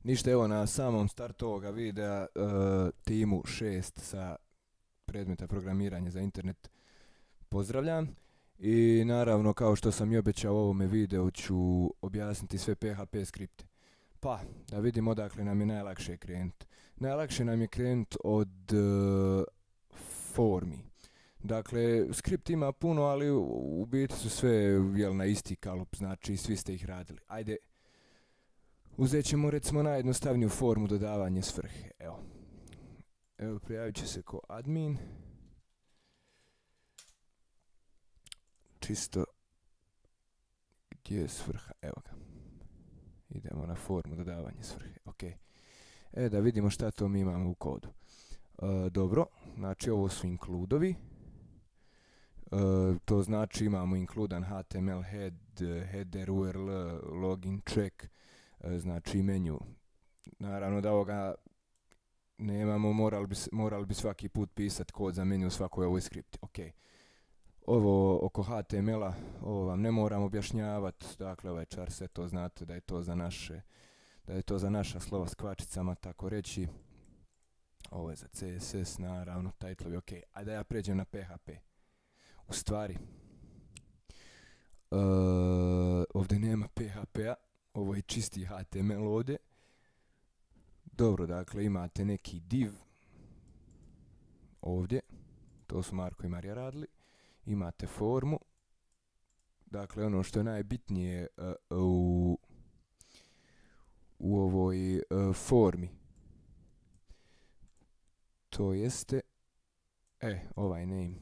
Ništa, evo na samom startu ovoga videa timu 6 sa predmeta programiranja za internet pozdravljam. I naravno, kao što sam i obećao u ovome videu, ću objasniti sve PHP skripte. Pa, da vidimo odakle nam je najlakše krenuti. Najlakše nam je krenuti od formi. Dakle, skript ima puno, ali u biti su sve na isti kalup, znači svi ste ih radili. Ajde, uzet ćemo recimo najjednostavniju formu dodavanje svrhe. Evo prijavit će se ko admin. Čisto, gdje je svrha? Evo ga. Idemo na formu dodavanje svrhe. Ok. Da vidimo šta to mi imamo u kodu. Dobro, znači ovo su include-ovi. To znači imamo includan HTML head, header, URL, login, check, znači menu. Naravno da ovoga nemamo, morali bi svaki put pisati kod za menu u svakoj ovoj skripti. Ok. Ovo oko HTML-a, ovo vam ne moram objašnjavati, dakle ovaj čar sve to znate da je to za naša slova s kvačicama, tako reći. Ovo je za CSS, naravno, titlovi, ok. A da ja pređem na PHP. U stvari, ovdje nema PHP-a, ovo je čisti HTML ovdje. Dobro, dakle imate neki div ovdje, to su Marko i Marija radili. Imate formu, dakle ono što je najbitnije u ovoj formi, to jeste ovaj name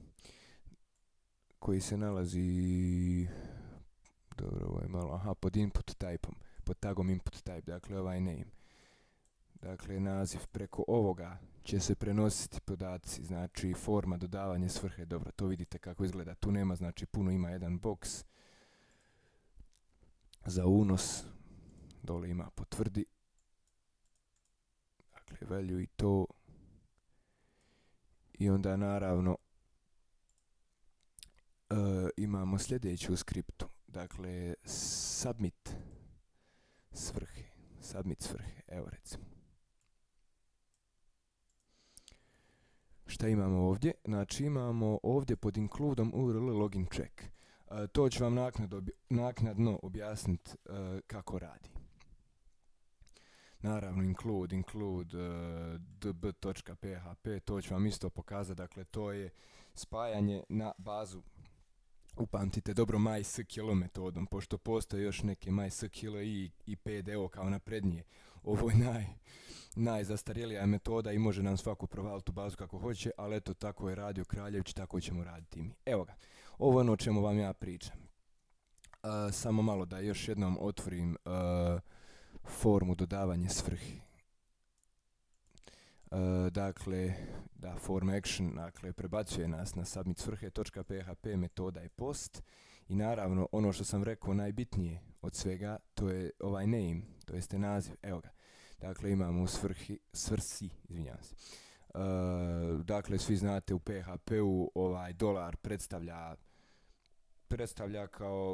koji se nalazi, dobro, ovo je malo, pod input type-om, pod tagom input type, dakle ovaj name. Dakle, naziv, preko ovoga će se prenositi podaci, znači forma dodavanje svrhe. Dobro, to vidite kako izgleda, tu nema, znači puno, ima jedan box za unos, dole ima potvrdi, dakle value i to, i onda naravno imamo sljedeću u skriptu, dakle submit svrhe, evo recimo. Šta imamo ovdje? Znači imamo ovdje pod include-om URL login check. To ću vam naknadno objasniti kako radi. Naravno include db.php, to ću vam isto pokazati, dakle to je spajanje na bazu, upamtite dobro, MySQL metodom, pošto postoje još neke MySQL i PDO kao naprednije. Ovo je najzastarjelija metoda i može nam svaku provaliti u bazu kako hoće, ali eto, tako je radio Kraljević, tako ćemo raditi i mi. Evo ga, ovo je ono o čemu vam ja pričam. Samo malo da još jednom otvorim formu dodavanje svrhe. Dakle, da, form action, dakle, prebacuje nas na submit svrhe.php, metoda je post. I naravno, ono što sam rekao najbitnije od svega, to je ovaj name, to jeste naziv, evo ga. Dakle, imamo u svrsi, izvinjavam se. Dakle, svi znate u PHP-u ovaj dolar predstavlja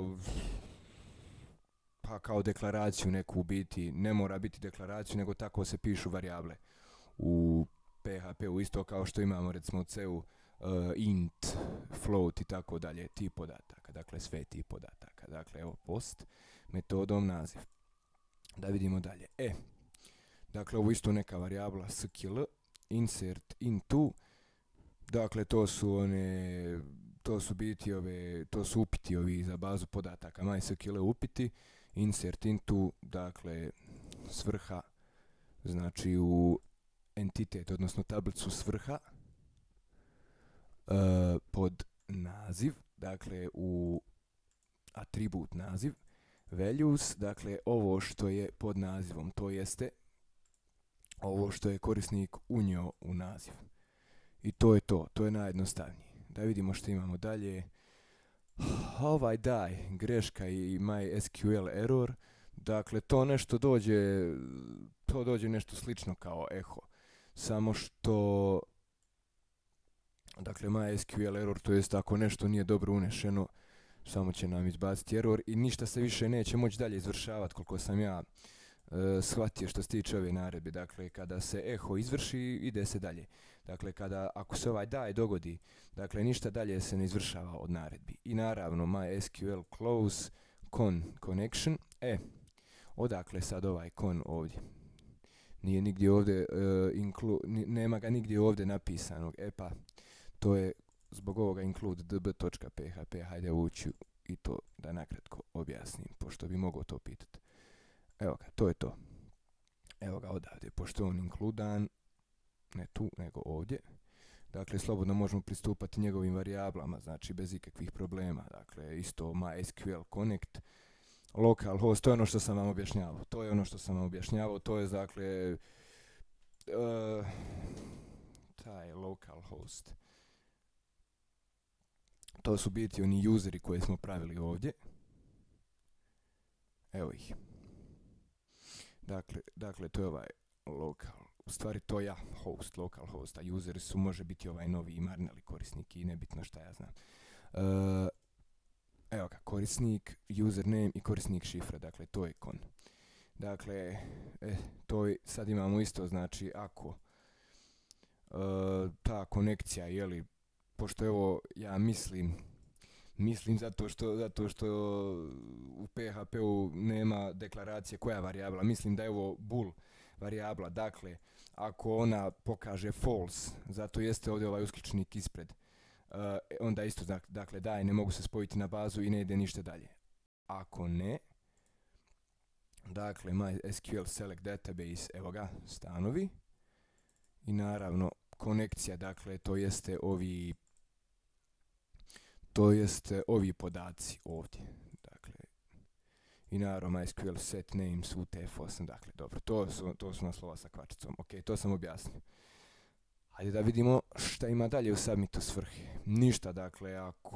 kao deklaraciju neku, u biti. Ne mora biti deklaraciju, nego tako se pišu varijable u PHP-u, isto kao što imamo recimo u C-u int, float i tako dalje, tip podataka, dakle sve tip podataka. Dakle, evo post, metodom naziv. Da vidimo dalje. Dakle, ovo isto neka varijabla skl, insert into, dakle to su upiti ovi za bazu podataka, MySQL upiti, insert into, dakle svrha, znači u entitet, odnosno tablicu svrha, pod naziv, dakle u atribut naziv, values, dakle ovo što je pod nazivom, to jeste ovo što je korisnik unio u naziv. I to je najjednostavnije. Da vidimo što imamo dalje. Ovaj greška i MySQL error, dakle to dođe nešto slično kao echo. Samo što, dakle MySQL error, to jest ako nešto nije dobro unešeno, samo će nam izbaciti error i ništa se više neće moći dalje izvršavati, koliko sam ja shvatio što se tiče ove naredbe. Dakle, kada se eho izvrši, ide se dalje. Dakle, ako se ovaj die dogodi, dakle, ništa dalje se ne izvršava od naredbi. I naravno, MySQL close connection. Odakle sad ovaj con ovdje? Nije nigdje ovdje, nema ga nigdje ovdje napisanog. Pa, to je zbog ovoga include db.php. Hajde ući i to da nakratko objasnim, pošto bi mogao to pitati. Evo ga, to je to. Evo ga odavdje, pošto je on inkludan, ne tu, nego ovdje. Dakle, slobodno možemo pristupati njegovim varijablama, znači bez ikakvih problema. Dakle, isto MySQL connect, localhost, to je ono što sam vam objašnjavao. To je, dakle, taj localhost. To su biti oni useri koje smo pravili ovdje. Evo ih. Dakle, to je ovaj u stvari to je host, localhost, a useri su može biti ovaj novi imarneli korisnik i nebitno šta ja znam. Evo ga, korisnik, username i korisnik šifra, dakle to je con. Dakle, sad imamo isto, znači ako ta konekcija, pošto je ovo, ja mislim zato što u PHP-u nema deklaracije koja varijabla, mislim da je ovo bool varijabla, dakle, ako ona pokaže false, zato jeste ovdje ovaj uskličnik ispred, onda isto, dakle, ne mogu se spojiti na bazu i ne ide ništa dalje. Ako ne, dakle, MySQL select database, evo ga, stanovi, i naravno, konekcija, dakle, to jeste ovi podaci ovdje, dakle, i naravno MySQL set names UTF-8, dakle, dobro, to su naslova sa kvačicom, ok, to sam objasnio. Hajde da vidimo šta ima dalje u submitu svrhe. Ništa, dakle,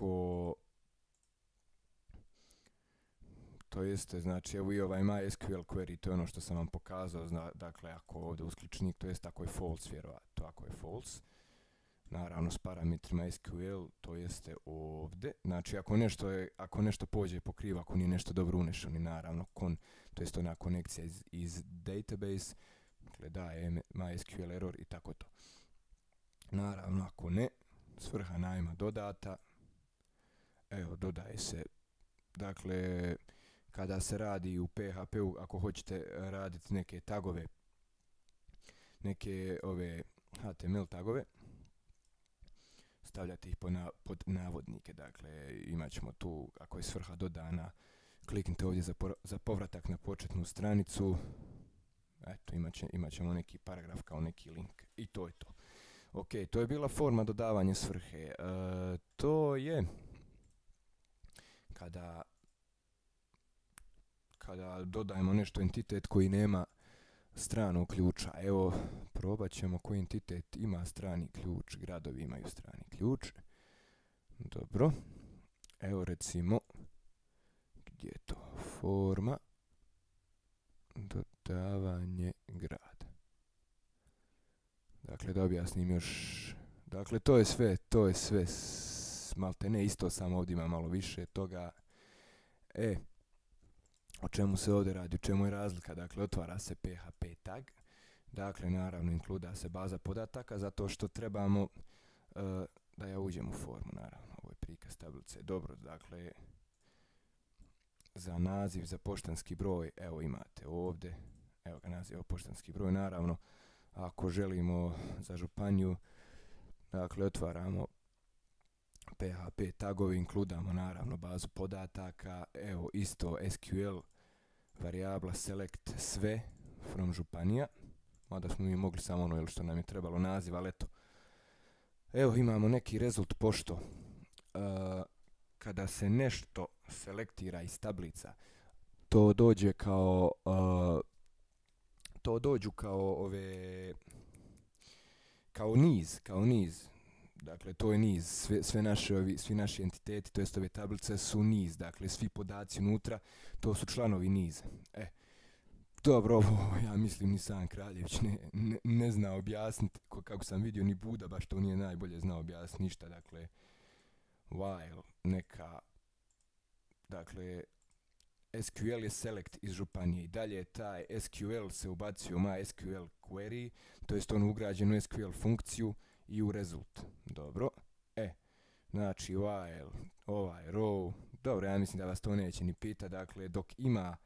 to jeste, znači, evo i ovaj MySQL query, to je ono što sam vam pokazao, dakle, ako ovdje uskličnik, to jest ako je false, vjerovatno, ako je false, naravno s parametrima SQL, to jeste ovdje, znači, ako nešto pođe po krivo, ako nije nešto dobro unešeno, i naravno to jest ona konekcija iz database, dakle, daje MySQL error i tako to. Naravno, ako ne, svrha najma dodata, evo, dodaje se, dakle, kada se radi u PHP-u, ako hoćete raditi neke tagove, neke ove HTML tagove, stavljate ih pod navodnike, dakle, imat ćemo tu, ako je svrha dodana, kliknite ovdje za povratak na početnu stranicu, eto, imat ćemo neki paragraf kao neki link, i to je to. Ok, to je bila forma dodavanja svrhe. To je kada dodajemo nešto entitet koji nema stranog ključa. Evo, probat ćemo koji entitet ima strani ključ. Gradovi imaju strani ključ. Dobro. Evo recimo, gdje je to? Forma dodavanje grada. Dakle, da objasnim još. Dakle, to je sve malte ne isto, samo ovdje ima malo više toga. O čemu se ovdje radi, u čemu je razlika? Dakle, otvara se PHP tag, dakle, naravno, inkluda se baza podataka, zato što trebamo da ja uđem u formu, naravno, ovo je prikaz tablice, dobro, dakle, za naziv, za poštanski broj, evo imate ovdje, evo ga naziv, poštanski broj, naravno, ako želimo za županiju, dakle, otvaramo PHP tagovi, inkludamo naravno bazu podataka, evo isto SQL varijabla select sve from županija, mada smo mi mogli samo ono što nam je trebalo naziv, ali eto. Evo imamo neki rezult, pošto kada se nešto selektira iz tablica, to dođu kao niz. Dakle, to je niz, svi naši entiteti, to jest ove tablice su niz, dakle, svi podaci unutra, to su članovi niza. Dobro, ovo, ja mislim, ni sam Kraljević ne zna objasniti, kako sam vidio, ni Buda baš to nije najbolje znao objasniti ništa, dakle, while neka, dakle, SQL je select iz županije i dalje taj SQL se ubacio u MySQL query, to jest on ugrađen u SQL funkciju i u result. Dobro. Znači while ovaj row, dobro, ja mislim da vas to neće ni pita, dakle dok ima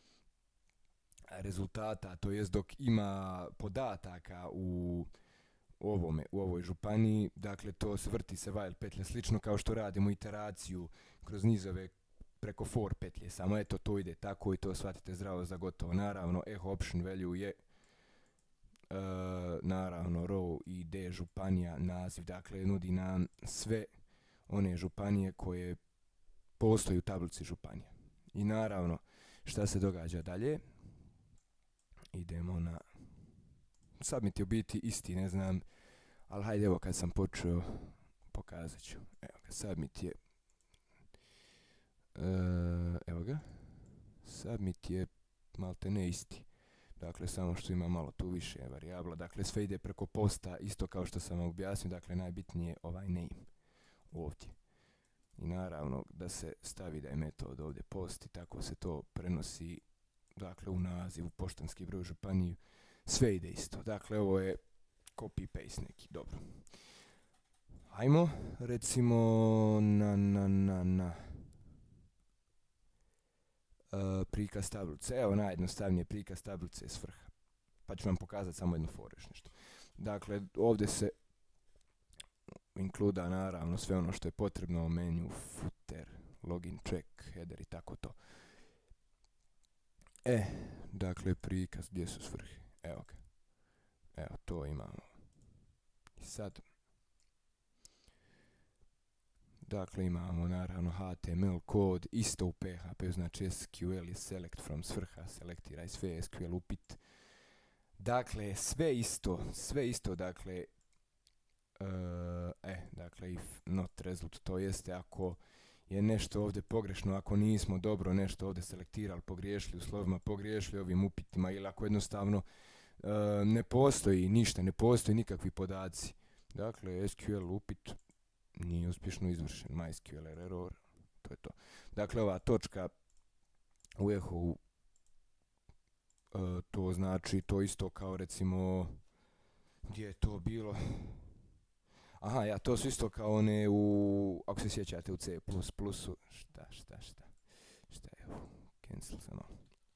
rezultata, to jest dok ima podataka u ovoj županiji, dakle to vrti se while petlja, slično kao što radimo iteraciju kroz nizove preko for petlje, samo eto to ide tako i to shvatite zdravo za gotovo. Naravno echo option value je naravno row id županija naziv, dakle nudi nam sve one županije koje postoji u tablici županija. I naravno šta se događa dalje, idemo na submit je u biti isti, ne znam, ali hajde evo kad sam počeo pokazat ću. Evo ga, submit je evo ga, submit je malte ne isti, dakle samo što ima malo tu više varijabla, dakle sve ide preko posta, isto kao što sam vam objasnio, dakle najbitnije je ovaj name ovdje. I naravno da se stavi da je metod ovdje post i tako se to prenosi, dakle u naziv, u poštanski broj, županiju, sve ide isto. Dakle ovo je copy paste neki, dobro. Ajmo recimo na prikaz tablice. Evo najjednostavnije prikaz tablice s vrha. Pa ću vam pokazati samo jednu foru još nešto. Dakle ovdje se inkluda naravno sve ono što je potrebno, menu, footer, login, check, header i tako to. Dakle prikaz gdje su svrhe, evo ga. Evo to imamo. I sad dakle imamo naravno HTML kod, isto u PHP, znači SQL je select from svrha, selektira sve SQL upit. Dakle sve isto, dakle dakle if not result, to jeste ako je nešto ovdje pogrešno, ako nismo dobro nešto ovdje selektirali, pogriješili u slovima, pogriješili ovim upitima, ili ako jednostavno ne postoji ništa, ne postoji nikakvi podaci. Dakle SQL upit nije uspješno izvršen, MySQL error, to je to. Dakle ova točka u echo to znači to isto kao recimo, gdje je to bilo? Aha, ja, to su isto kao one ako se sjećate u C++, šta je ovo, cancel se malo.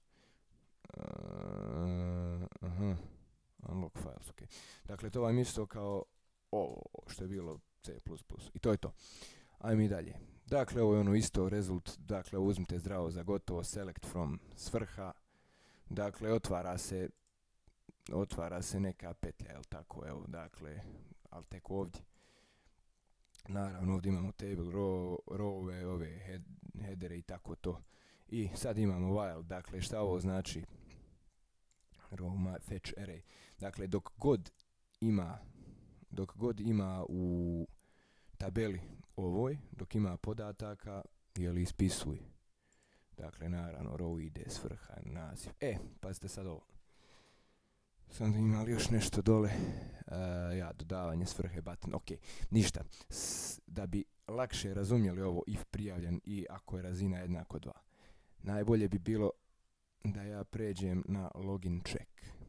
Unlock files, ok. Dakle, to vam isto kao ovo što je bilo C++. I to je to. Ajmo i dalje. Dakle, ovo je ono isto result, dakle, uzmite zdravo za gotovo, select from svrha. Dakle, otvara se neka petlja, jel tako, evo, dakle, ali tek ovdje. Naravno, ovdje imamo table, row, ove headere i tako to. I sad imamo while, dakle, šta ovo znači? Row fetch array. Dakle, dok god ima u tabeli ovoj, dok ima podataka, jel ispisuj. Dakle, naravno, row ide svrha, naziv. Pazite sad ovo. Sam da imali još nešto dole, dodavanje svrhe button, ok, ništa. Da bi lakše razumjeli ovo if prijavljen i ako je razina jednako 2, najbolje bi bilo da ja pređem na login check.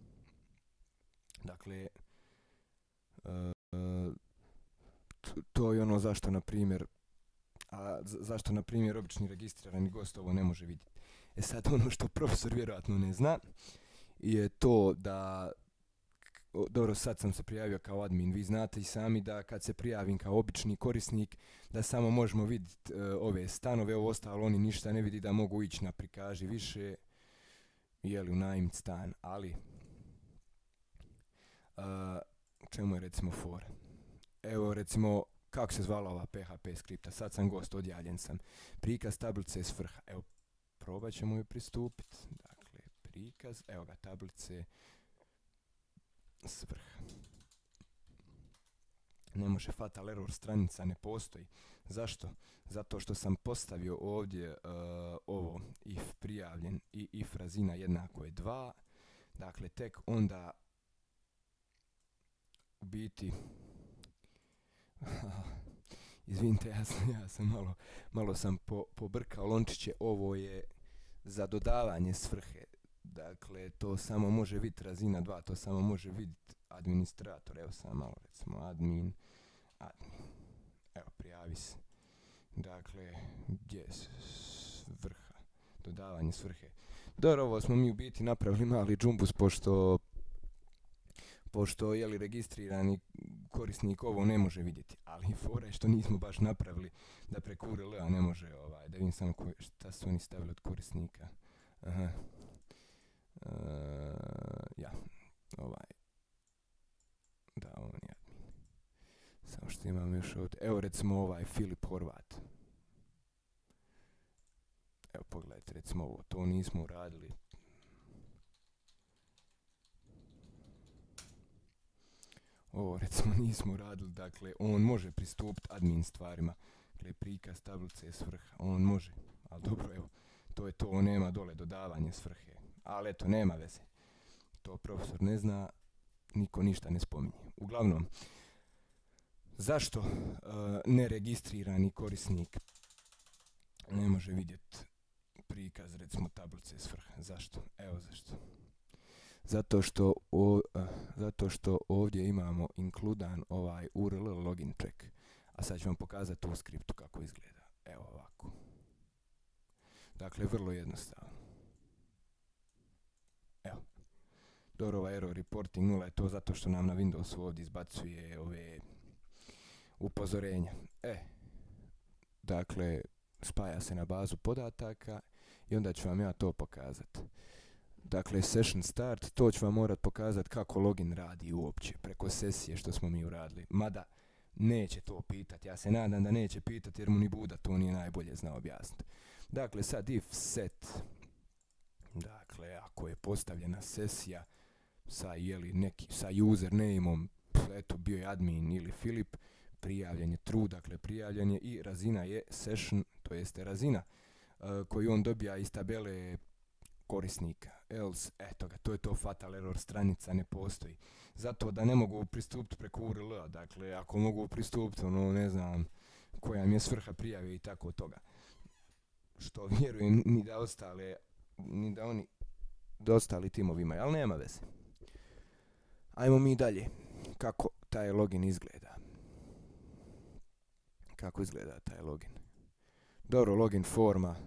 Dakle, to je ono zašto na primjer obični registrirani gost ovo ne može vidjeti. Sad ono što profesor vjerojatno ne zna je to da, dobro, sad sam se prijavio kao admin, vi znate i sami da kad se prijavim kao obični korisnik da samo možemo vidjeti ove stanove, ovo ostalo oni ništa ne vidi, da mogu ići na prikaži više, jeli unajmiti stan, ali čemu je recimo for? Evo recimo kako se zvala ova PHP skripta, sad sam gost, odjavljen sam, prikaz tablice svrha, evo probat ćemo ju pristupiti, dakle prikaz, evo ga tablice svrha. Ne može, fatal error, stranica ne postoji. Zašto? Zato što sam postavio ovdje ovo if prijavljen i if razina jednako je 2, dakle tek onda u biti izvinite, ja sam malo sam pobrkao lončiće, ovo je za dodavanje svrhe. Dakle, to samo može vidjeti razina 2, to samo može vidjeti administrator. Evo samo malo, recimo admin. Evo, prijavi se. Dakle, gdje je svrha? Dodavanje svrhe. Dobro, ovo smo mi u biti napravili mali džumbus, pošto je li registrirani korisnik ovo ne može vidjeti, ali fora je što nismo baš napravili da preko URL-a ne može, da vidim samo šta su oni stavili od korisnika. Aha. Da, on je admin. Samo što imam još ovdje. Evo recimo Filip Horvat. Evo pogledajte, recimo ovo, to nismo uradili. Ovo recimo nismo uradili, dakle on može pristupiti admin stvarima. Dakle, prikaz tablice svrha, on može. Ali dobro, evo, to je to, on nema dole dodavanje svrhe. Ali eto, nema veze. To profesor ne zna, niko ništa ne spominje. Uglavnom, zašto neregistrirani korisnik ne može vidjeti prikaz, recimo, tablice svrha? Zašto? Evo zašto. Zato što ovdje imamo inkludan URL login check. A sad ću vam pokazati u skriptu kako izgleda. Evo ovako. Dakle, vrlo jednostavno. Evo. Dobro, error reporting 0 je to zato što nam na Windowsu ovdje izbacuje ove upozorenja. Dakle, spaja se na bazu podataka i onda ću vam ja to pokazati. Dakle, session start, to ću vam morat pokazati kako login radi uopće, preko sesije što smo mi uradili. Mada, neće to pitati, ja se nadam da neće pitati jer mu ni Buda to nije najbolje znao objasniti. Dakle, sad if set, dakle, ako je postavljena sesija sa usernameom, eto bio je admin ili Filip, prijavljen je true, dakle prijavljen je i razina je session, to jeste razina koju on dobija iz tabele korisnika. Else, eto ga, to je to fatal error, stranica ne postoji. Zato da ne mogu pristupiti preko URL-a, dakle ako mogu pristupiti, ne znam koja mi je svrha prijave i tako toga. Što vjerujem ni da oni ostali timovi imaju, ali nema veze. Ajmo mi dalje. Kako taj login izgleda? Kako izgleda taj login? Dobro, login forma.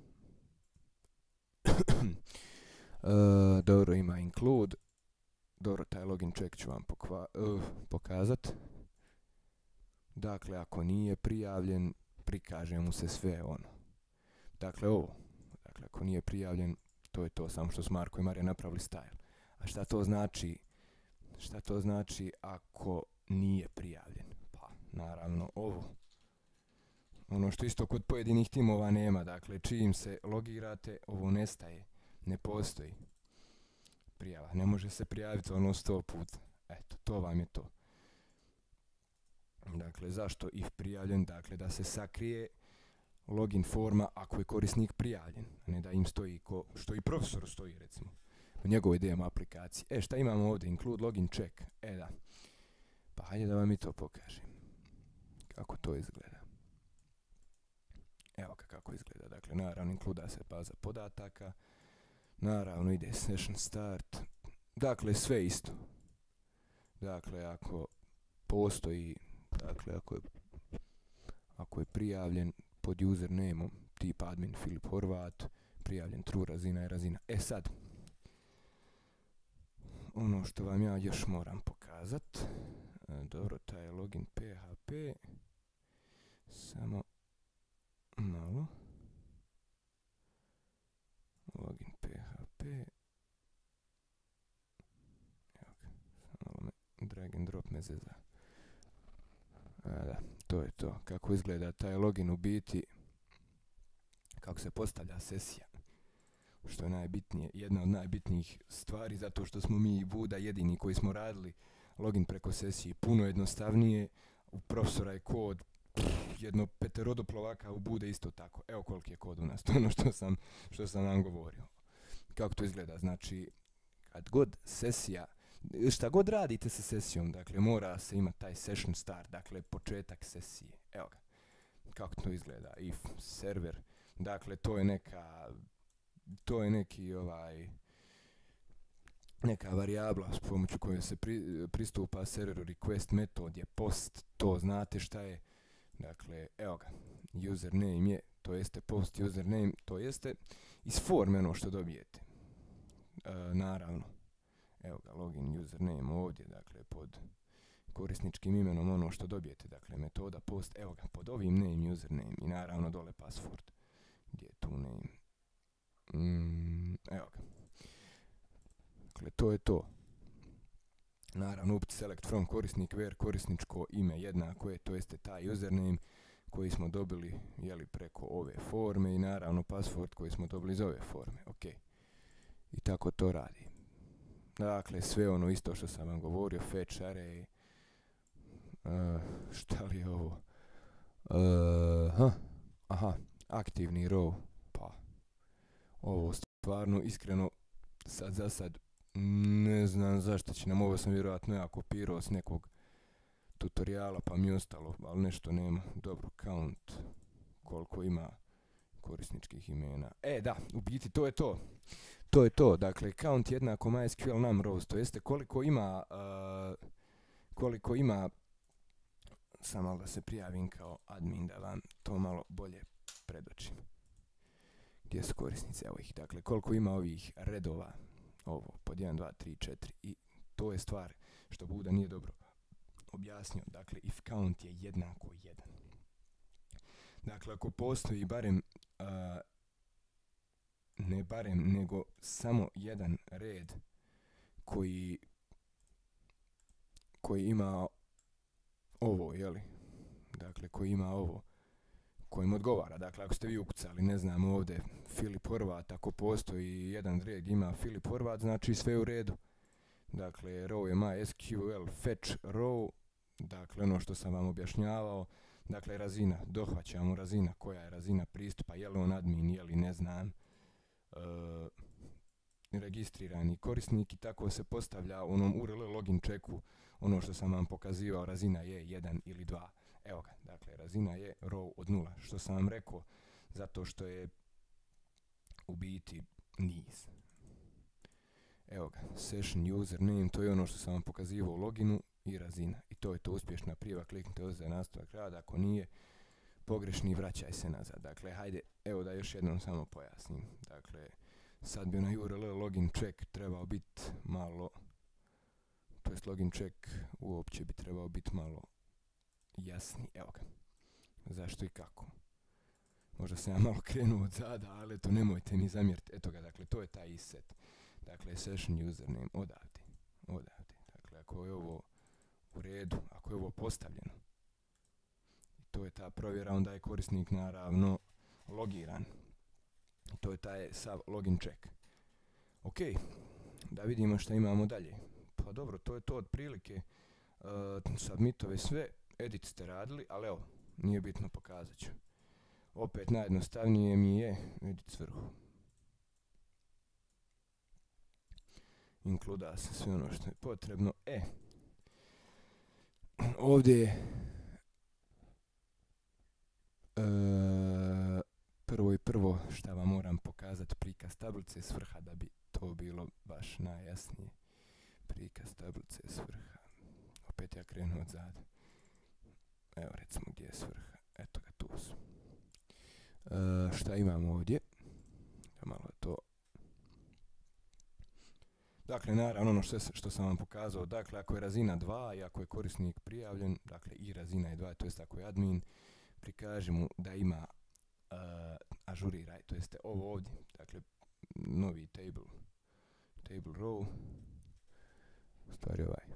Dobro, ima include. Dobro, taj login check ću vam pokazat. Dakle, ako nije prijavljen, prikaže mu se sve ono. Dakle, ovo. Dakle, ako nije prijavljen, to je to, samo što su Marko i Marija napravili style. A šta to znači? Šta to znači ako nije prijavljen? Pa, naravno, ovo. Ono što isto kod pojedinih timova nema, dakle, čim se logirate, ovo nestaje, ne postoji prijava, ne može se prijaviti 100 puta. Eto, to vam je to. Dakle, zašto if prijavljen? Dakle, da se sakrije login forma ako je korisnik prijavljen, a ne da im stoji što i profesoru stoji, recimo, u njegovoj demo aplikaciji. Šta imamo ovdje? Include login check. Da. Pa hajde da vam i to pokažem. Kako to izgleda. Evo kako izgleda. Dakle, naravno, inkluda se baza podataka. Naravno, ide session start. Dakle, sve isto. Dakle, ako postoji, dakle, ako je prijavljen pod usernameom tip admin Filip Horvat, prijavljen true, razina je razina. Sad, ono što vam ja još moram pokazat, dobro, taj je login PHP, samo malo, login PHP, evo ga, samo malo drag and drop me zeza. Da, to je to, kako izgleda taj login u biti, kako se postavlja sesija, što je najbitnije, jedna od najbitnijih stvari, zato što smo mi i Buda jedini koji smo radili login preko sesije, puno jednostavnije, u profesora je kod jedno peterodoplovaka, u Bude isto tako. Evo koliki je kod u nas, to je ono što sam vam govorio. Kako to izgleda? Znači, kad god sesija, šta god radite sa sesijom, dakle, mora se imati taj session start, dakle, početak sesije. Evo ga. Kako to izgleda? If server, dakle, to je neka to je neki neka varijabla s pomoću koje se pristupa serveru. Request metod je post, to znate šta je. Dakle, evo ga, username je, to jeste post username, to jeste iz forme ono što dobijete. Naravno, evo ga, login username ovdje, dakle, pod korisničkim imenom ono što dobijete, dakle, metoda post, evo ga, pod ovim name, username i naravno dole password. Gdje je tu name? Evo ga. Dakle, to je to. Naravno, upit select from korisnik, where korisničko ime jednako je, to jeste taj username koji smo dobili preko ove forme i naravno password koji smo dobili iz ove forme. Ok. I tako to radi. Dakle, sve ono isto što sam vam govorio, fetch array, šta li je ovo? Aktivni row, pa ovo stvarno, iskreno, za sad ne znam zašto će nam, ovo sam vjerojatno ja kopirao s nekog tutoriala pa mi je ostalo, ali nešto nema. Dobro, count, koliko ima korisničkih imena. Da, u biti to je to. To je to, dakle, count jednako MySQL num rows, to jeste koliko ima, samo da se prijavim kao admin da vam to malo bolje predočim. Gdje su korisnice, evo ih, dakle, koliko ima ovih redova, ovo, pod 1, 2, 3, 4, i to je stvar što Buda nije dobro objasnio, dakle, if count je jednako 1. Dakle, ako postoji barem, ne barem, nego samo jedan red koji ima ovo, dakle, koji ima ovo, kojim odgovara. Dakle, ako ste vi ukucali, ne znam, ovdje Filip Horvat, ako postoji jedan red ima Filip Horvat, znači sve u redu. Dakle, row je MySQL fetch row, dakle, ono što sam vam objašnjavao, dakle, razina, dohvaćamo razina, koja je razina pristupa, je li on admin, je li, ne znam, registrirani korisnik, i tako se postavlja u onom URL login checku, ono što sam vam pokazivao, razina je 1 ili 2. Evo ga, dakle, razina je row od 0, što sam vam rekao, zato što je u biti niz. Evo ga, session username, to je ono što sam vam pokazivao u loginu, i razina. I to je to, uspješna prijava, kliknite ovdje za nastavak rada, ako nije pogrešni, vraćaj se nazad. Dakle, hajde, evo da još jednom samo pojasnim. Dakle, sad bi na URL login check trebao biti malo, to jest login check uopće bi trebao biti malo jasni. Evo ga, zašto i kako. Možda sam ja malo krenuo od zada, ali to nemojte mi zamjeriti. Eto ga, dakle, to je taj isset. Dakle, session username odavde. Dakle, ako je ovo u redu, ako je ovo postavljeno, i to je ta provjera, onda je korisnik naravno logiran. To je taj sav login check. Ok, da vidimo šta imamo dalje. Pa dobro, to je to otprilike. Submitove sve, edit ste radili, ali evo, nije bitno, pokazat ću. Opet najjednostavnije mi je edit s vrhu. Inkluda se sve ono što je potrebno. Ovdje je prvo šta vam moram pokazati, prikaz tablice s vrha, da bi to bilo baš najjasnije. Prikaz tablice s vrha. Opet ja krenuo od zada. Evo, recimo, gdje je s vrha. Eto ga, tu su. Šta imamo ovdje? Da malo to... Dakle, naravno, ono što sam vam pokazao, dakle, ako je razina 2 i ako je korisnik prijavljen, dakle, i razina je 2, to jest ako je admin, prikaži mu da ima ažuriraj, to jeste ovo ovdje, dakle, novi table row, u stvari ovaj.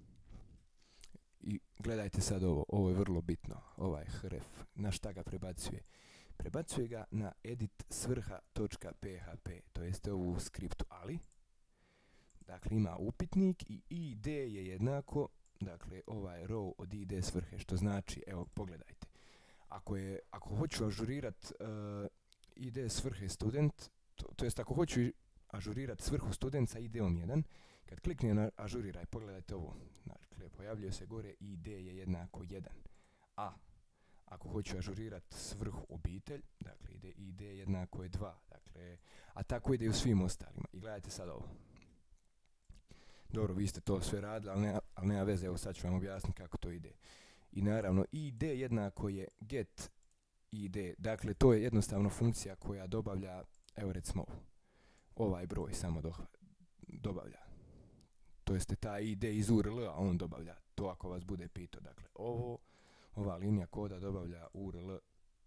I gledajte sad ovo je vrlo bitno, ovaj href, na šta ga prebacuje? Prebacuje ga na edit svrha.php, to jeste ovu skriptu, ali, dakle, ima upitnik i id je jednako, dakle, ovaj row od id svrhe, što znači, evo, pogledajte. Ako hoću ažurirat id svrhe student, to jest ako hoću ažurirat svrhu student sa id-om 1, kad kliknem na ažuriraj, pogledajte ovo, dakle, pojavljuje se gore id je jednako 1, a ako hoću ažurirati svrhu obitelj, dakle ide id jednako je 2, dakle, a tako ide i u svim ostalima. I gledajte sad ovo. Dobro, vi ste to sve radili, ali nema veze, evo sad ću vam objasniti kako to ide. I naravno, id jednako je get id, dakle to je jednostavno funkcija koja dobavlja, evo recimo ovaj broj samo dobavlja. To jeste taj id iz URL-a on dobavlja, to ako vas bude pitao. Dakle, ova linija koda dobavlja URL,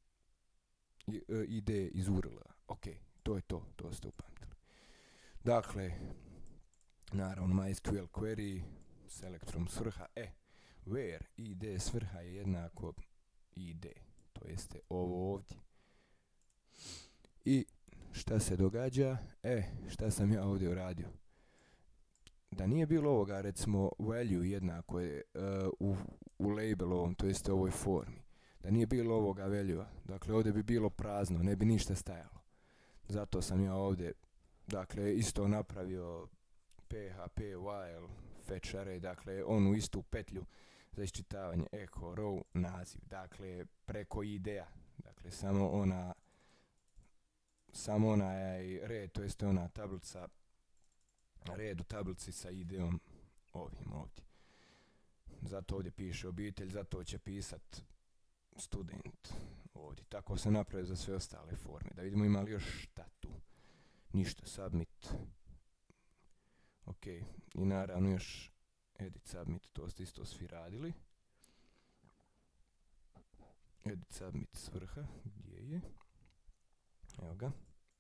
id iz URL-a. Ok, to je to ste upamtili. Dakle, naravno MySQL query, selectrom svrha, where id svrha je jednako id, to jeste ovo ovdje. I šta se događa? Šta sam ja ovdje uradio? Da nije bilo ovoga, recimo value jednako je u label ovom, to jeste ovoj formi. Da nije bilo ovoga value-a, dakle ovdje bi bilo prazno, ne bi ništa stajalo. Zato sam ja ovdje, dakle, isto napravio php while fetch array, dakle onu istu petlju za iščitavanje echo row naziv, dakle preko id-a, dakle samo onaj red, to jeste ona tablica, red u tablici sa id-om ovim ovdje. Zato ovdje piše obitelj, zato će pisat student ovdje. Tako se napravi za sve ostale forme. Da vidimo ima li još šta tu. Ništa, submit. Ok, i naravno još edit submit, to ste isto svi radili. Edit submit svrha, gdje je? Evo ga.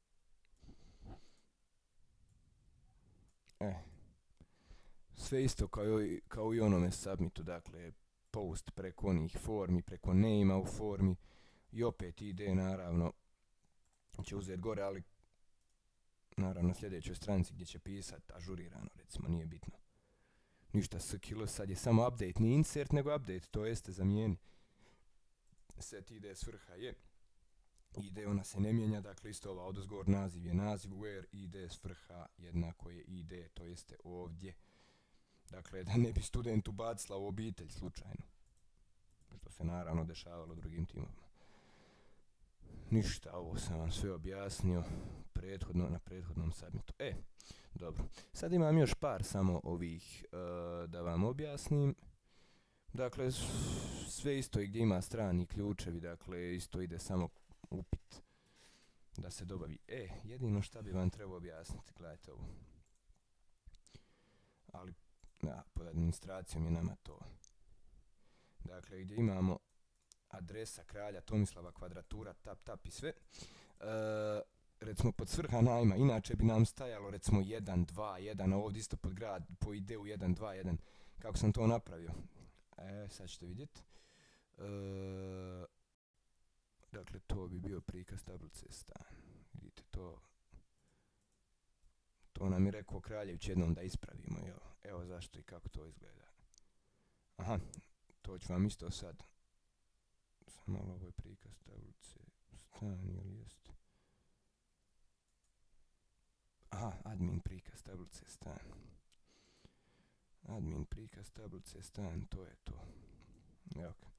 Sve isto kao i onome submitu, dakle post preko onih formi, preko name-a u formi i opet ide naravno će uzeti gore, ali naravno na sljedećoj stranici gdje će pisat ažurirano, recimo, nije bitno. Ništa skilo, sad je samo update, nije insert nego update, to jeste zamijeni. Set id svrha je id, ona se ne mijenja, dakle isto ova odozgor naziv je naziv, where id svrha jednako je id, to jeste ovdje. Dakle, da ne bi student ubacila u obitelj slučajno. Što se naravno dešavalo drugim timovima. Ništa, ovo sam vam sve objasnio na prethodnom submitu. Dobro. Sad imam još par samo ovih da vam objasnim. Dakle, sve isto i gdje ima strani ključevi, dakle, isto ide samo upit da se dobavi. Jedino šta bi vam trebao objasniti, gledajte ovo. Ali, pod administracijom je nama to. Dakle, gdje imamo adresa kralja Tomislava, kvadratura, tap i sve. Recimo pod svrha najma, inače bi nam stajalo recimo 1, 2, 1, a ovdje isto pod grad, po ideu 1, 2, 1. Kako sam to napravio? Sad ćete vidjeti. Dakle, to bi bio prikaz tablice stan. Vidite to. To nam je rekao Kraljević jednom da ispravimo, jel? Evo zašto i kako to izgleda. Aha, to ću vam isto sad. Samo malo, ovo je prikaz tablice stan, jel jeste? Aha, admin prikaz tablice stan. Admin prikaz tablice stan, to je to. Evo ga.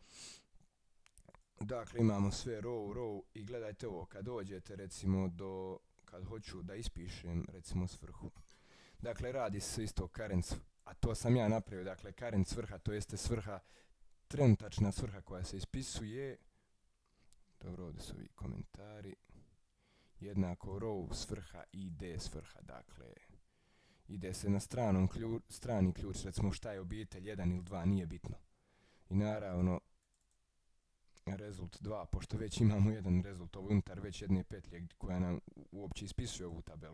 Dakle, imamo sve row i gledajte ovo, kad dođete recimo kad hoću da ispišem recimo svrhu. Dakle, radi se isto current, a to sam ja napravio, dakle current svrha, to jeste svrha, trenutačna svrha koja se ispisuje. Dobro, ovdje su ovi komentari. Jednako row svrha id svrha, dakle ide se na strani ključ, recimo šta je obitelj 1 ili 2, nije bitno. I naravno result 2, pošto već imamo jedan result unutar već jedne petlje koja nam uopće ispisuje ovu tabelu.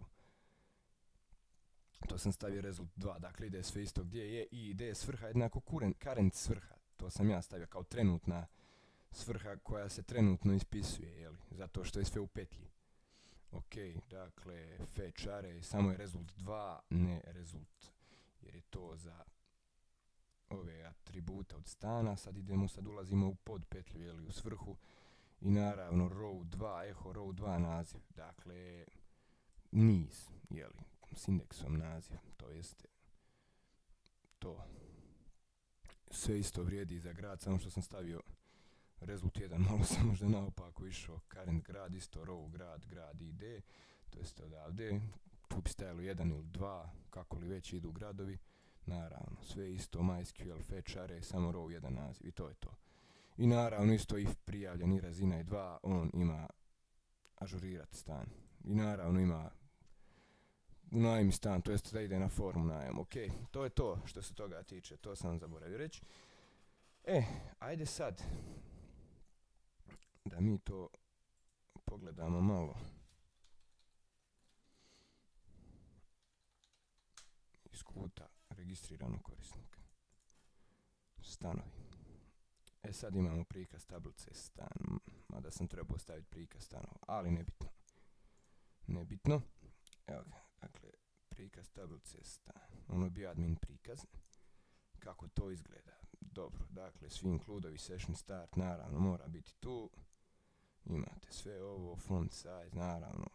To sam stavio result 2, dakle ide sve isto gdje je i ide svrha jednako current svrha. To sam ja stavio kao trenutna svrha koja se trenutno ispisuje, jeli, zato što je sve u petlji. Ok, dakle, fetch array, samo je result 2, ne result, jer je to za ove atribute od stana. Sad ulazimo u podpetlju, jeli, u svrhu. I naravno row 2, echo row 2 naziv, dakle, niz, jeli, s indeksom naziv, to jeste to. Sve isto vrijedi za grad, samo što sam stavio rezult 1, malo sam možda naopako išao, current grad, isto row, grad, id, to jest odavde, tu bi stajalo 1 ili 2, kako li već idu gradovi, naravno, sve isto, MySQL, fetch array, samo row 1 naziv i to je to. I naravno isto if prijavljen i razina je 2, on ima ažurirat stan. I naravno ima unajmi stan, to jest da ide na forum najam. Ok, to je to što se toga tiče, to sam zaboravio reći. Ajde sad da mi to pogledamo malo. Iz kuta registriranog korisnika. Stanovi. Sad imamo prikaz tablice stan, mada sam trebao staviti prikaz stanova, ali nebitno. Nebitno. Evo ga, dakle, prikaz tablice stan. Ono bi admin prikaz. Kako to izgleda? Dobro, dakle, svi inkludovi session start, naravno, mora biti tu. Imate sve ovo, font size, naravno.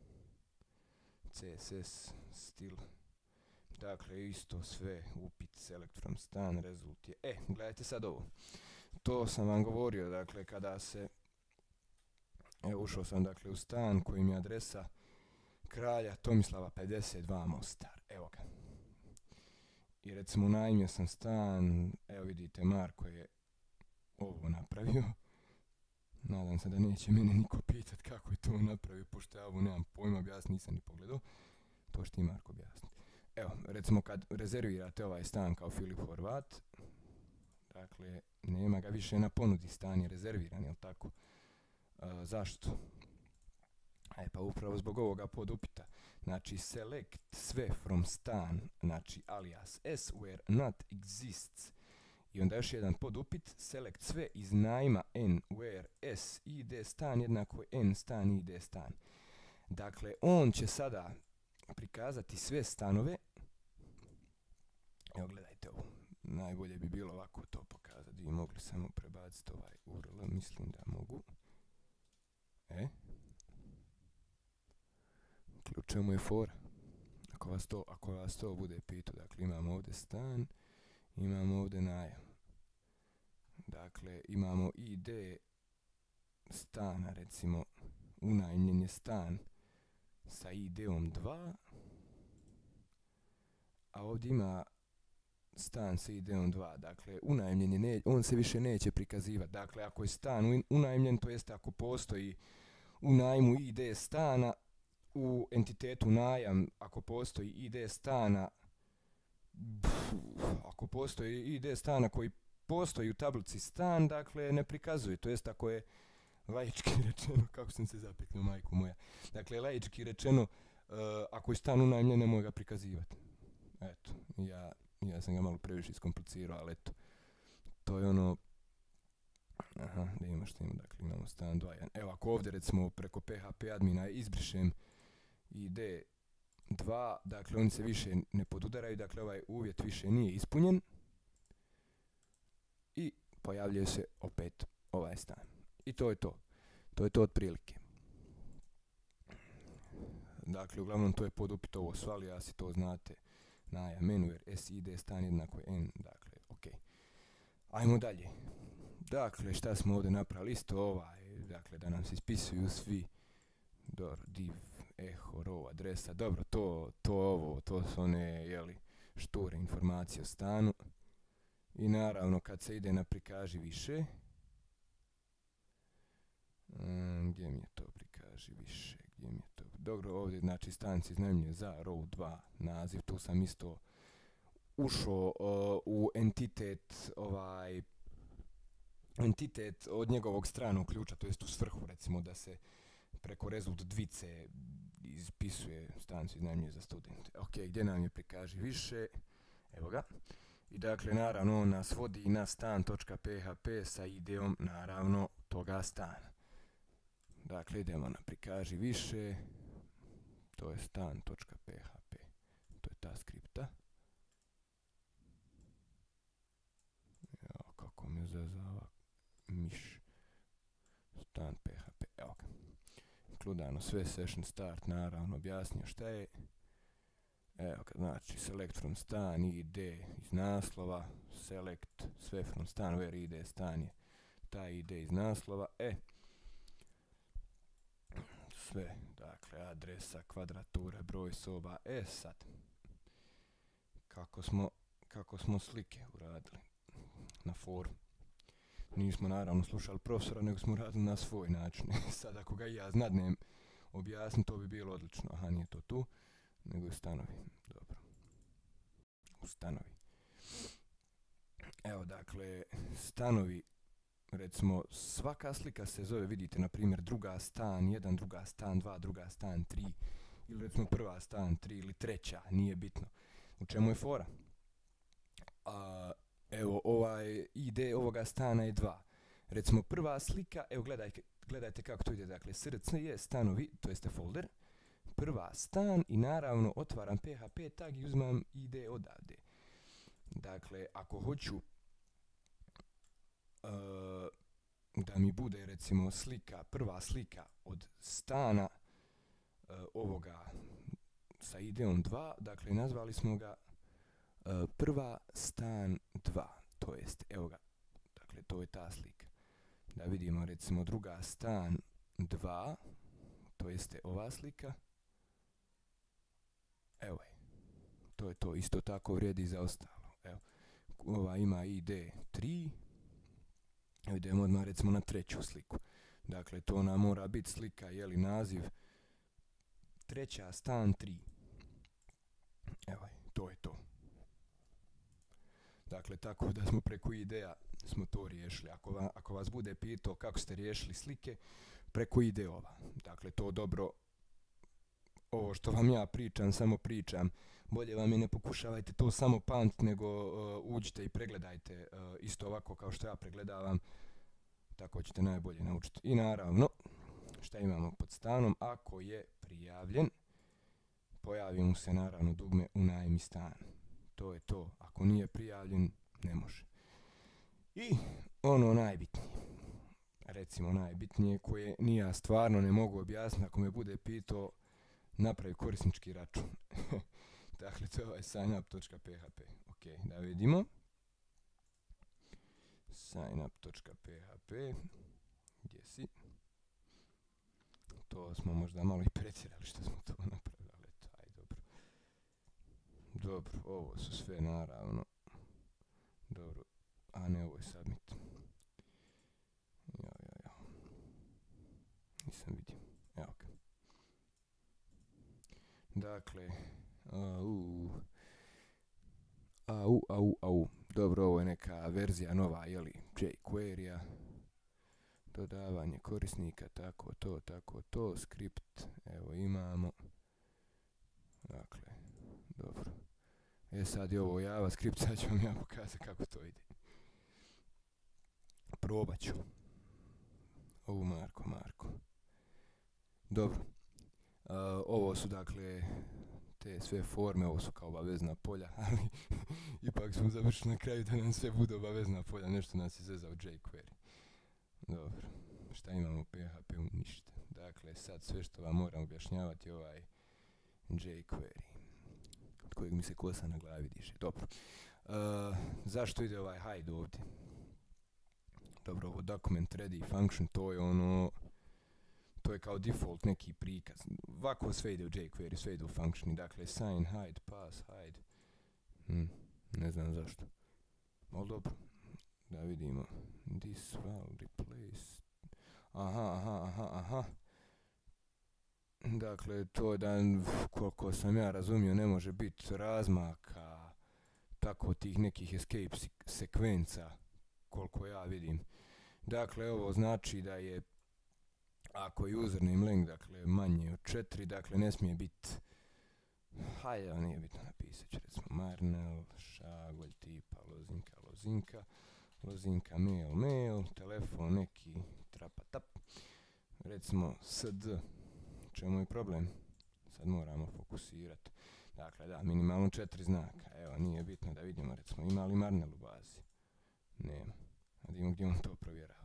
CSS, stil. Dakle, isto sve, upit, select from stan, rezult je... gledajte sad ovo. To sam vam govorio, dakle, kada se... Evo, ušao sam, dakle, u stan koji mi je adresa Kralja Tomislava 52 Mostar. Evo ga. I recimo unajmio sam stan, evo vidite, Marko je ovo napravio. Nadam se da neće mene niko pitat kako je to napravio, pošto ja ovo nemam pojma objasniti, nisam ni pogledao. To što ti Marko objasniti. Evo, recimo kad rezervirate ovaj stan kao Filip Horvat, dakle, nema ga više na ponudi, stan je rezerviran, jel tako? Zašto? Pa upravo zbog ovoga podupita. Znači, select sve from stan, znači alias s where not exists. I onda još jedan podupit, select sve iz najma n where s id stan jednako n stan id stan. Dakle, on će sada prikazati sve stanove. Evo gledajte ovo. Najbolje bi bilo ovako to pokazati. Vi mogli samo prebaciti ovaj URL, mislim da mogu. U čemu je fora? Ako vas to bude pitao, dakle imamo ovdje stan, imamo ovdje najam. Dakle, imamo ID stana, recimo, unajmljen je stan sa ID-om 2, a ovdje ima stan sa ID-om 2, dakle, unajmljen je, on se više neće prikazivati. Dakle, ako je stan unajmljen, to jest ako postoji u najmu ID stana, u entitetu najam, ako postoji ID stana, ako postoji ID stana koji postoji u tablici stan, dakle, ne prikazuje, to jest ako je laički rečeno, kako sam se zapeknuo, majko moja, dakle, laički rečeno, ako je stan unajmljen, nemoj ga prikazivati. Eto, ja sam ga malo previše iskomplicirao, ali eto, to je ono, da imamo što imamo, dakle, imamo stan 2, evo, ako ovdje, recimo, preko PHP admina izbrišem ID 2, dakle, oni se više ne podudaraju, dakle, ovaj uvjet više nije ispunjen i pojavljuje se opet ovaj stan. I to je to. To je to otprilike. Dakle, uglavnom to je podupit ovo s aliasi, to znate. Najam n where s id stan jednako je n, dakle, ok. Ajmo dalje. Dakle, šta smo ovdje napravili? Isto ovaj, dakle, da nam se ispisuju svi div, eho, row, adresa. Dobro, to su one, jeli, šture informacije o stanu. I naravno, kad se ide na prikaži više, gdje mi je to prikaži više, gdje mi je to? Dobro, ovdje, znači, stan se iznajmljuje za row 2 naziv, tu sam isto ušao u entitet od njegovog stranog ključa, to jest u svrhu, recimo, da se preko rezult dvice ispisuje stan se iznajmljuje za studente. Ok, gdje nam je prikaži više? Evo ga. I dakle, naravno, on nas vodi na stan.php sa ID-om, naravno, toga stana. Dakle, idemo na prikaži više. To je stan.php. To je ta skripta. Evo, kako me zazava miš. Stan.php. Evo ga. Inkludano sve session start, naravno, objasnio šta je. Evo ga, znači, select from stan, id iz naslova, select sve from stan, where id stan je taj ide iz naslova. Sve, dakle, adresa, kvadratura, broj soba. Sad, kako smo slike uradili na forum. Nismo naravno slušali profesora, nego smo radili na svoj način. Sad ako ga ja znadnem objasniti, to bi bilo odlično. Aha, nije to tu, nego je stanovi. Dobro. U stanovi. Evo, dakle, stanovi, recimo, svaka slika se zove, vidite, na primjer, druga stan 1, druga stan 2, druga stan 3, ili recimo prva stan 3 ili treća, nije bitno. U čemu je fora? Evo, ID ovoga stana je 2. Recimo, prva slika, evo, gledajte kako to ide, dakle, src je stanovi, to jeste folder, prva stan i naravno otvaram PHP tag i uzmam ID odavde. Dakle, ako hoću da mi bude recimo prva slika od stana ovoga sa ID-om 2, dakle nazvali smo ga prva stan 2, to jest, evo ga, dakle to je ta slika. Da vidimo recimo druga stan 2, to jeste ova slika. Evo je, to je to, isto tako vrijedi za ostalo. Evo, ova ima ID 3, evo idemo odmah recimo na treću sliku. Dakle, to nam mora biti slika, jeli naziv, treća stan 3. Evo je, to je to. Dakle, tako da smo preko ideja smo to riješili. Ako vas bude pitao kako ste riješili slike, preko ideova. Dakle, to dobro, ovo što vam ja pričam, samo pričam. Bolje vam je ne pokušavajte to samo pamtiti, nego uđite i pregledajte isto ovako kao što ja pregledavam. Tako ćete najbolje naučiti. I naravno, šta imamo pod stanom? Ako je prijavljen, pojavi mu se naravno dugme unajmi stan. To je to. Ako nije prijavljen, ne može. I ono najbitnije. Recimo najbitnije koje ni ja stvarno ne mogu objasniti ako me bude pitao, napravi korisnički račun. Dakle, to je ovaj signup.php. Ok, da vidimo. Signup.php. Gdje si? To smo možda malo i pretjerali što smo to napravili. Aj, dobro. Dobro, ovo su sve naravno. Dobro. A ne, ovo je submit. Nisam vidio. Evo ga. Dakle, dobro, ovo je neka verzija nova, jeli, jQuery-a. Dodavanje korisnika, tako to, skript, evo imamo. Dakle, dobro. Sad je ovo JavaScript, sad ću vam ja pokazati kako to ide. Probat ću. Ovu Marko. Dobro. Ovo su dakle te sve forme, ovo su kao obavezna polja, ali ipak smo završili na kraju da nam sve bude obavezna polja, nešto nas je zezao jQuery. Dobro, šta imamo u PHP-u? Ništa. Dakle, sad sve što vam moram objašnjavati je ovaj jQuery, od kojeg mi se kosa na glavi diže. Dobro, zašto ide ovaj hide ovdje? Dobro, ovo document ready function, to je kao default neki prikaz. Ovako sve ide u jQuery, sve ide u functioni. Dakle, sign, hide, pass, hide. Ne znam zašto. Ali dobro. Da vidimo. This val replace. Aha. Dakle, to da, koliko sam ja razumio, ne može biti razmaka tako tih nekih escape sekvenca, koliko ja vidim. Dakle, ovo znači da je, ako je username length, dakle, manje od 4, dakle, ne smije biti, hajde, nije bitno napisat ću, recimo, marnel, šagolj, tipa, lozinka, mail, telefon, neki, trapatap, recimo, sd, čemu je problem? Sad moramo fokusirati. Dakle, da, minimalno 4 znaka, evo, nije bitno da vidimo, recimo, ima li marnel u bazi? Nema. Da vidimo gdje on to provjerava.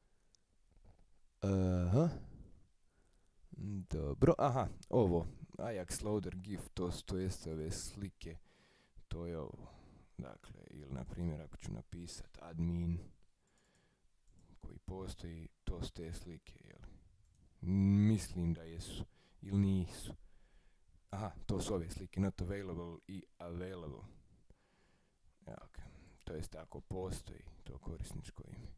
Dobro, ovo, Ajax loader gif, to jeste ove slike, to je ovo. Dakle, ili na primjer ako ću napisati admin, koji postoji, to su te slike, jel? Mislim da jesu, ili nisu. Aha, to su ove slike, not available i available. Evo ga, to jest ako postoji to korisničko ime.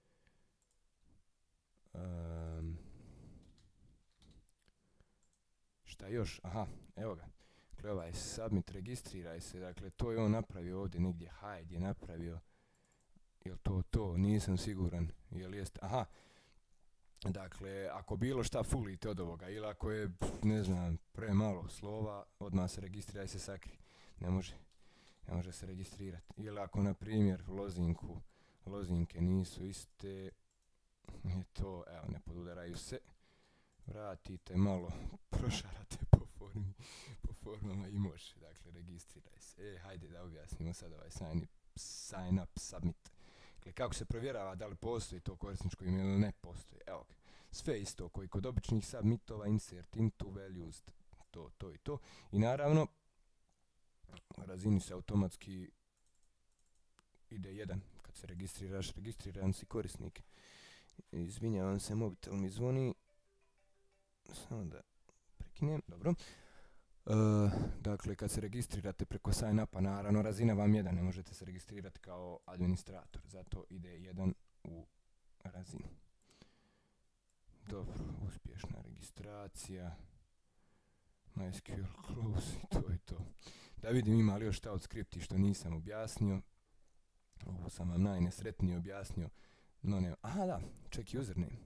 Šta još? Aha, evo ga. Dakle, ovaj submit, registriraj se, dakle, to je on napravio ovdje negdje, hide je napravio. Jel to? Nisam siguran. Jel jest? Aha. Dakle, ako bilo šta fulite od ovoga, ili ako je, ne znam, premalo slova, odmah se registriraj se sakri. Ne može se registrirati. Ili ako, na primjer, lozinke nisu iste, je to, evo, ne podudaraju se. Vratite malo, prošarate po formama i može, dakle, registriraj se. Hajde da objasnimo sad ovaj sign up, submit. Dakle, kako se provjerava da li postoji to korisničko ime ili ne postoji. Evo ga, sve isto koji kod običnih submitova, insert into values, to i to. I naravno, na razini se automatski ide 1. Kad se registriran si korisnik. Izvinjavam se, mobitel mi zvoni. Samo da prekinem, dobro. Dakle, kad se registrirate preko sign upa, naravno razina vam 1, ne možete se registrirati kao administrator, zato ide 1 u razinu. Dobro, uspješna registracija, MySQL close i to je to. Da vidim ima li još šta od skripti što nisam objasnio. Ovo sam vam najnesretnije objasnio. No ne, aha da, check username.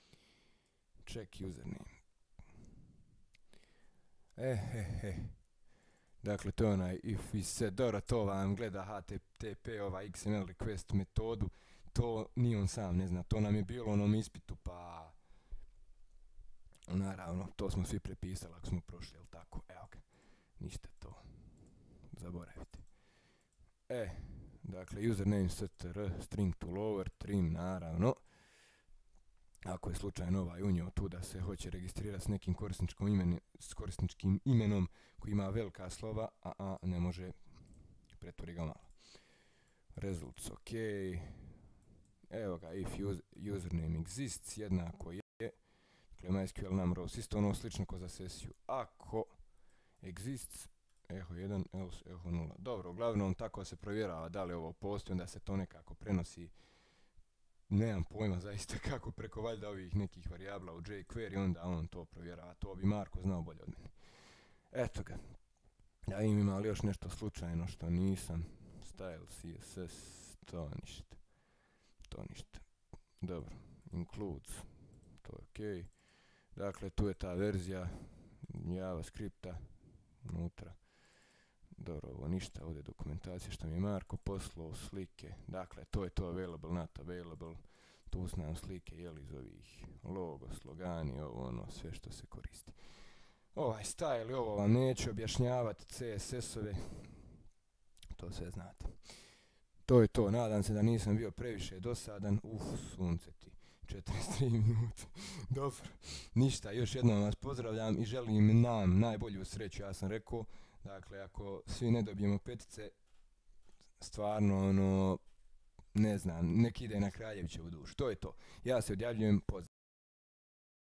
Dakle, to je onaj if we set, dobro, to vam gleda HTTP, ova XML request metodu, to ni on sam ne zna, to nam je bilo u onom ispitu, pa naravno, to smo svi prepisali ako smo prošli, jel tako, evo ga, ništa to, zaboravite. Dakle, username str, string to lower, trim, naravno. Ako je slučajno ovaj unio tu da se hoće registrirati s nekim korisničkim imenom koji ima velika slova, ne može, pretvori ga malo. Results, ok. Evo ga, if username exists, jednako je. Dakle, MySQL num rows, isto ono slično ko za sesiju. Ako exists, eho 1, else eho 0. Dobro, uglavnom tako se provjerava da li ovo postoji, onda se to nekako prenosi. Nemam pojma zaista kako preko valjda ovih nekih varijabla u jQuery, onda on to provjerava. To bi Marko znao bolje od mene. Eto ga. Ja ima li još nešto slučajno što nisam. Style, CSS, to ništa. Dobro, includes, to je ok. Dakle, tu je ta verzija JavaScripta unutra. Dobro, ovo ništa, ovdje je dokumentacija što mi je Marko poslao, slike, dakle to je to available, not available, tu su nam slike, jel, iz ovih logo, slogani, ovo ono, sve što se koristi. Ovaj style, ovo vam neću objašnjavati, CSS-ove, to sve znate. To je to, nadam se da nisam bio previše dosadan, sunce ti, 43 minute, dobro, ništa, još jednom vas pozdravljam i želim nam najbolju sreću, ja sam rekao. Dakle, ako svi ne dobijemo petice, stvarno, ne znam, nek ide na Kraljevićevu dušu. To je to. Ja se odjavljujem, pozdrav.